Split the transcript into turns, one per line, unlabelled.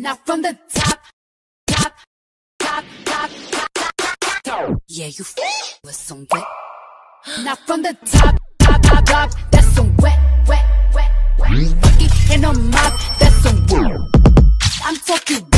Not from the top, top, top, top, top, top, top. Yeah, you with some wet. Not from the top, top, top, top. That's some wet, wet, wet, wet. Fucking in a mouth, that's some wet. I'm talking